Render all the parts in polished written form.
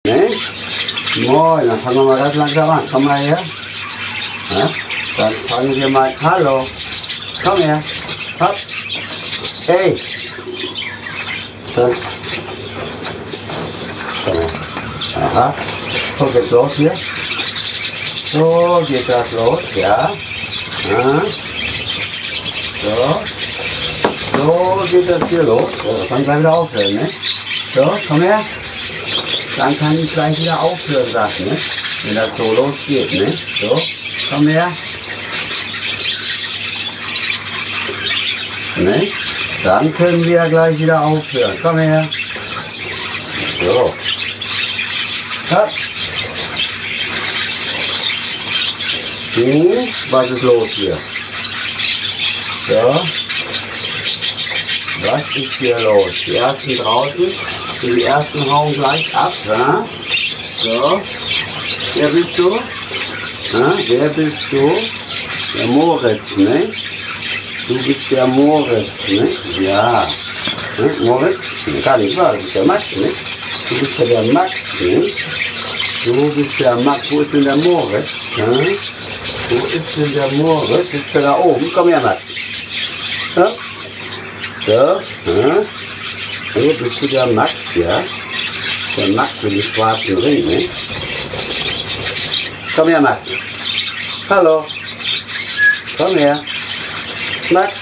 Ne? Moin, dann fangen wir mal ganz langsam an. Komm mal her. Ja? Dann fangen wir mal. Hallo. Komm her. Hopp. Hey. Das. Komm her. Aha. Guck jetzt los hier. So geht das los, ja. Ja. So. So geht das hier los. So, das kann ich gleich wieder aufhören, ne? So, komm her. Dann kann ich gleich wieder aufhören, sagt, ne? Wenn das so losgeht, ne? So, komm her. Ne? Dann können wir gleich wieder aufhören. Komm her. So. Hopp. Was ist los hier? So. Was ist hier los? Die ersten draußen. Die ersten hauen gleich ab. Ja? So. Wer bist du? Ja? Wer bist du? Der Moritz, ne? Du bist der Moritz, ne? Ja. Ne? Moritz? Gar nicht wahr, das ist der Max, ne? Du bist ja der Max, ne? Du bist der Max. Wo ist denn der Moritz? Ja? Wo ist denn der Moritz? Ist der da oben? Komm her, Max. Ja? So. Ja? So, bist du der Max, ja? Der Max mit dem schwarzen Ring, ne? Komm her, Max. Hallo. Komm her. Max.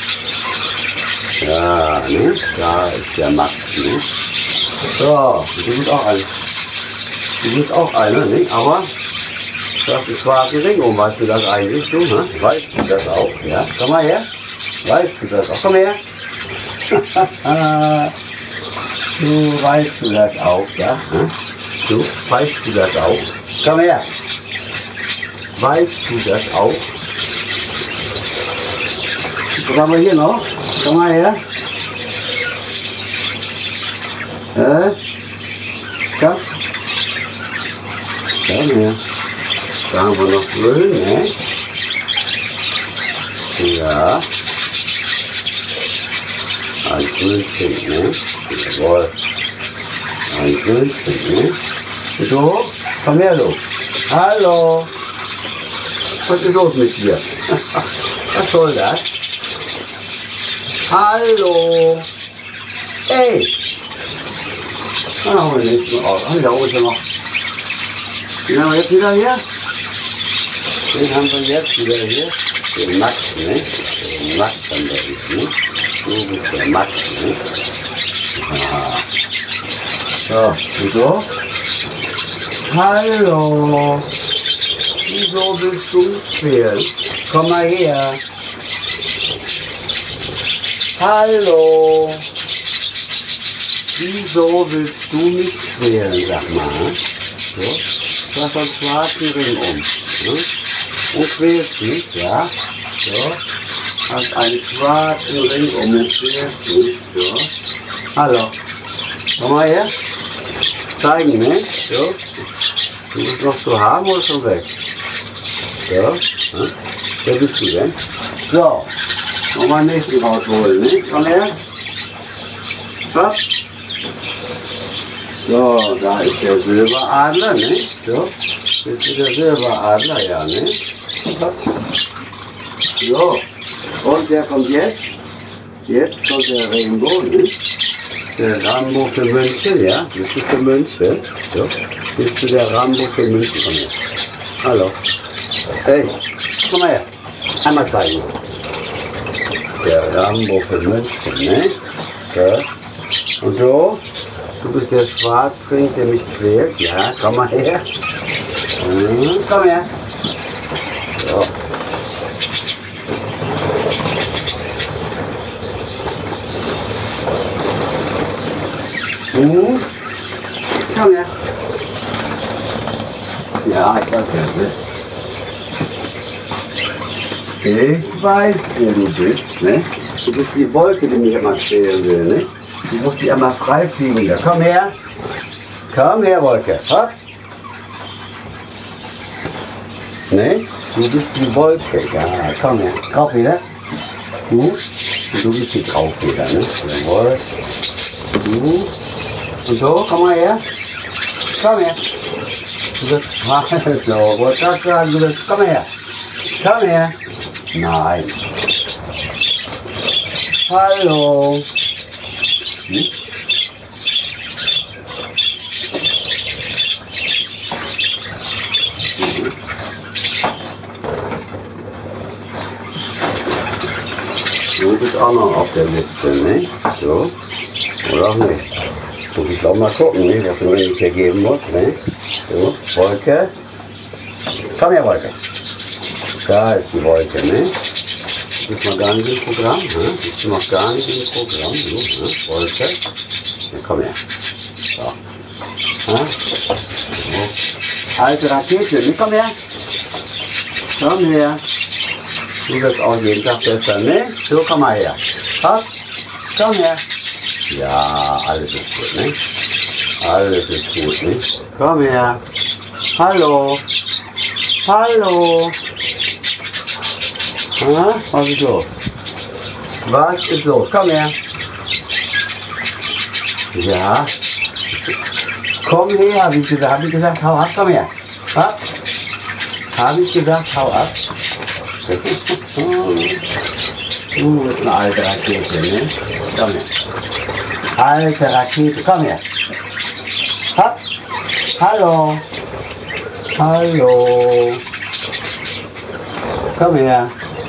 Ja, ne? Da ist der Max, ne? So, du bist auch einer. Du bist auch einer, ne? Aber du hast einen schwarzen Ring um, weißt du das eigentlich, du? Ne? Weißt du das auch, ja? Komm mal her. Weißt du das auch? Komm her. Du weißt du das auch, ja? Du weißt du das auch? Komm her. Weißt du das auch? Was haben wir hier noch? Komm mal her. Komm. Komm her. Da haben wir noch Müll, ne? Ja. Ein Grünchen, ne? Jawohl. Ein Grünchen, ne? So, komm her, du. Hallo. Was ist los mit dir? Was soll das? Hallo. Hey. Dann haben wir den nächsten raus. Ach, da oben ist ja noch. Den haben wir jetzt wieder hier. Den haben wir jetzt wieder hier. Den Max, ne? Den Max haben wir jetzt, ne? Du bist der Max, ne? Ja. So, und so? Hallo. Wieso bist du mitspielen? Komm mal her. Hallo. Wieso willst du mitspielen, sag mal? So. Du hast einen schwarzen Ring um. Ne? Und quälst nicht, ja? So. Hast einen schwarzen Ring um und quälst nicht. So. Hallo. Komm mal her. Zeigen, ne? So. Du bist noch zu haben oder schon weg? So. Ne? Wer bist du denn? So. Nochmal den nächsten rausholen, ne? Komm her. Was? So, da ist der Silberadler, ne? So. Bist du der Silberadler, ja, ne? So. Und der kommt jetzt. Jetzt kommt der Rainbow, ne? Der Rambo für München, ja? Bist du für München? So. Bist du der Rambo für München? Komm her. Hallo. Hey, komm mal her. Einmal zeigen. Der Rambo für München, ne? So. Und so. Du bist der Schwarzring, der mich quält. Ja, komm mal her. Komm her. So. Komm her. Ja, ich weiß ja, ne? Ich weiß, wer du bist, ne? Du bist die Wolke, die mich immer stehlen will, ne? Du musst die einmal frei fliegen. Ja, komm her. Komm her, Wolke. Hopp. Ne? Du bist die Wolke. Ja, komm her. Drauf wieder. Du. Und du bist hier drauf wieder, ne? Jawohl. Du. Und so, komm mal her. Komm her. Du bist, hallo, wollte ich sagen, du bist, komm her. Komm her. Nein. Hallo. Hm? Du bist auch noch auf der Liste, nicht? So. Oder auch nicht? Muss ich auch mal gucken, nicht? Was man hier geben muss, nicht? So, Wolke. Komm her, Wolke. Da ist die Wolke, nicht? Ist noch gar nicht im Programm, ne? Ist noch gar nicht im Programm, so, ne? Wolke. Ja, komm her. So. Ja? So. Alte Rakete, nicht? Komm her. Komm her. Du wirst auch jeden Tag besser, ne? So, komm mal her. Hopp. Komm her. Ja, alles ist gut, ne? Alles ist gut, ne? Komm her. Hallo. Hallo. Ha? Was ist los? Was ist los? Komm her. Ja. Komm her, habe ich gesagt. Habe ich gesagt, hau ab, komm her. Hopp. Habe ich gesagt, hau ab. Du bist eine alte Rakete, ne? Komm her. Alte Rakete, komm her. Hopp. Hallo. Hallo. Komm her.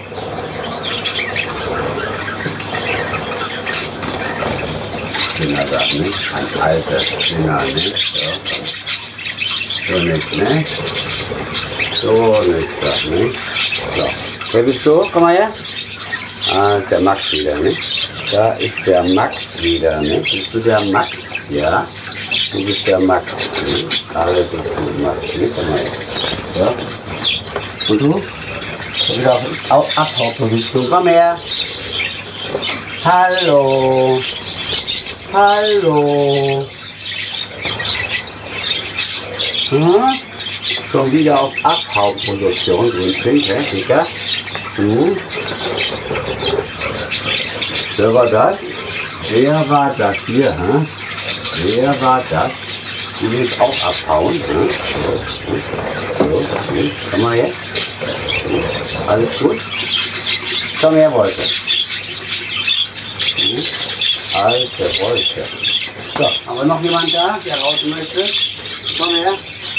Kinder sagt nicht, ein alter Kinder nicht. So nicht, ne? So nicht, sagt nicht. So. Wer bist du? Komm mal her. Ah, ist der Max wieder, ne? Da ist der Max wieder, ne? Bist du der Max? Ja. Du bist der Max. Ne? Alles ist gut, Max. Ne? Komm mal her. So. Und du? Wieder auf Abhauposition. Komm her. Hallo. Hallo. Hm? Schon wieder auf Abhauposition. Dicker. Wer war das? Wer war das hier? Hm? Wer war das? Du willst auch abhauen. Hm? So. Komm mal her. Alles gut? Komm her, Wolke. Alte Wolke. So, haben wir noch jemand da, der raus möchte? Komm her.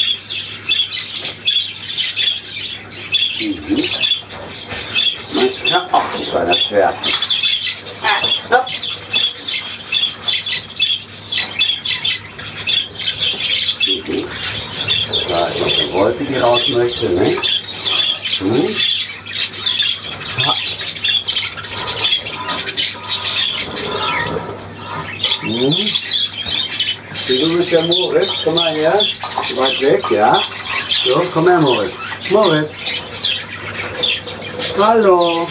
Ja, ach, du kleiner Pferd. Ja. Da ist noch die Wolke, die raus möchte, ne? Du bist der Moritz, komm mal her. Du warst weg, ja? So, komm her, Moritz. Moritz. Hallo.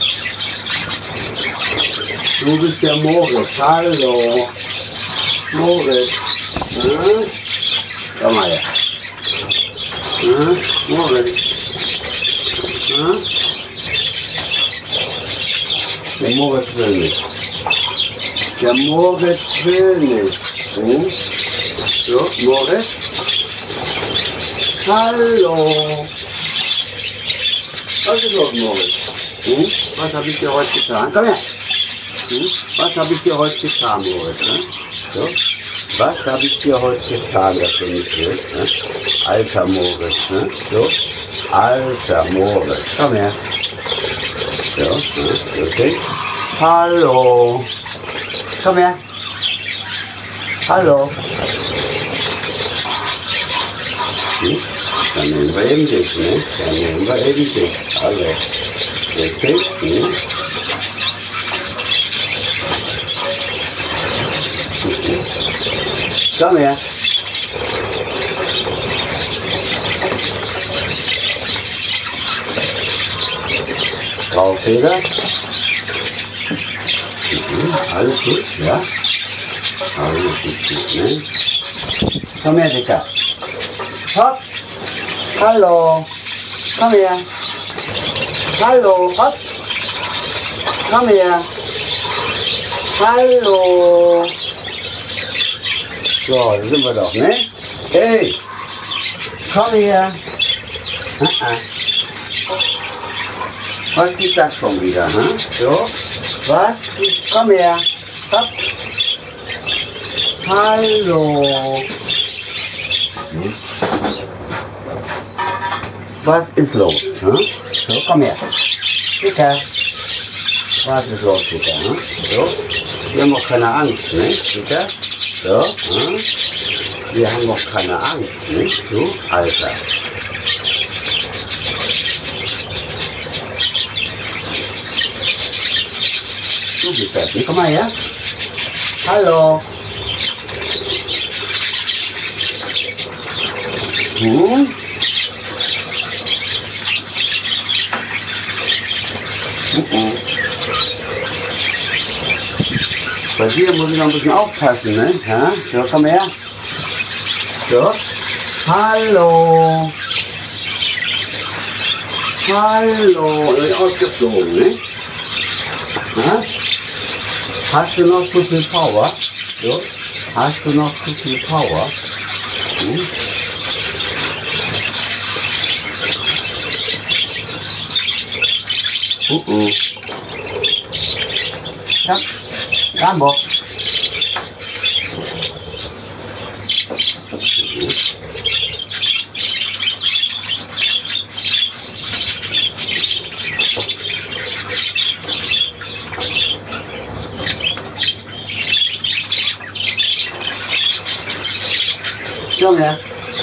Du bist der Moritz. Hallo. Moritz. Hm? Komm mal her. Hm? Moritz. Hm? Der Moritz will nicht. Der Moritz will nicht. Hm? So, Moritz. Hallo. Was ist los, Moritz? Hm? Was habe ich dir heute getan? Komm her. Hm? Was habe ich dir heute getan, Moritz? Ne? So. Was habe ich dir heute getan, dass du nicht willst? Ne? Alter Moritz. Ne? So. Alter Moritz. Komm her. So. Ne? Okay. Hallo. Komm her. Hallo. Hm? Dann nehmen wir eben dich, ne? Dann nehmen wir eben dich. Hallo. Richtig? Hm? Komm her. Graufeder. Alles gut, ja? Alles gut, ne? Komm her, Dicker. Hopp. Hallo. Komm her. Hallo. Hopp. Komm her. Hallo. So, da sind wir doch, ne? Hey, komm her. Was gibt das schon wieder? Hm? So, was? Komm her. Hopp. Hallo. Hm? Was ist los? Hm? So, komm her. Bitte. Was ist los, bitte? Hm? So, wir haben noch keine Angst, nicht? Bitte. So, hm? Wir haben noch keine Angst, nicht? Du, Alter. Du bist das. Komm mal her. Hallo. Hm? Bei dir muss ich noch ein bisschen aufpassen, ne? Ja? So, komm her. So. Hallo. Hallo. Ausgeflogen, ne? Ja? Hast du noch zu viel Power? So. Hast du noch zu viel Power? Hm? Ja, Rambo. Komm her.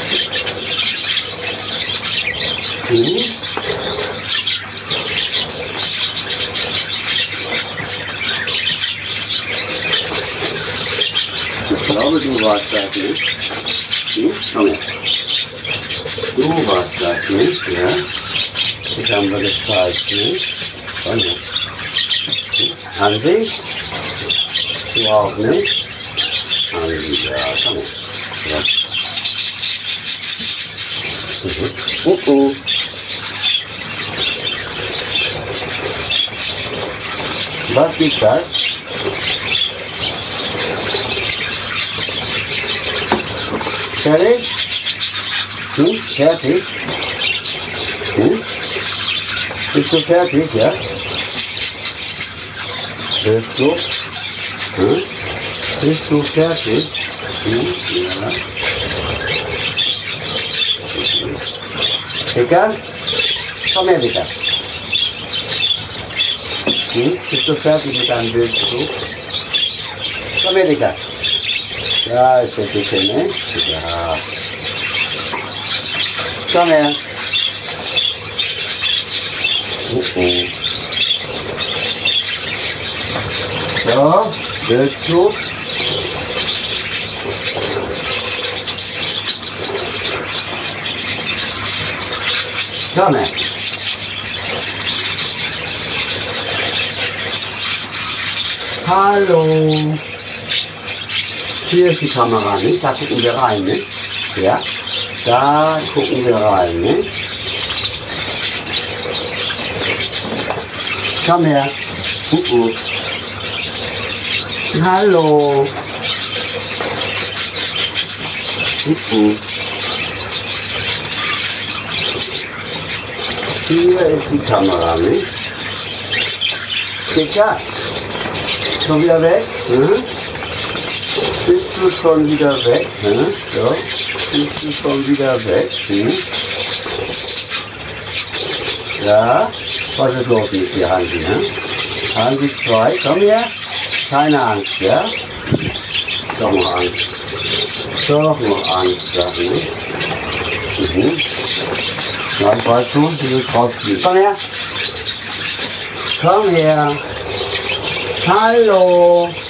Ich glaube, du warst das nicht. Komm her. Du warst das nicht, ja? Das haben wir gezeigt, nicht? Komm her. Hansi? Du auch nicht? Hansi, ja, komm her. Ja. Was gibt das? Fertig? Fertig? Bist du fertig, ja? Bist du? Bist du fertig? Ja. Dicker? Komm her, Dicker. Bist du fertig mit deinem Bildbesuch? Komm her, Dicker. Ja, ist der Dicke, ne? Ja. Komm her. So, Bildbesuch. Komm her. Hallo. Hier ist die Kamera, nicht? Da gucken wir rein, nicht? Ja? Da gucken wir rein, nicht? Komm her. Hallo. Hier ist die Kamera, nicht? Dicker, schon wieder weg? Bist du schon wieder weg? So, bist du schon wieder weg? Ja, was ist los mit dir, Hansi? Hansi 2, komm her. Keine Angst, ja? Doch noch Angst. Doch noch Angst, sag ich. Dann weißt du, wie du rausfliegst. Komm her. Komm her. Hallo.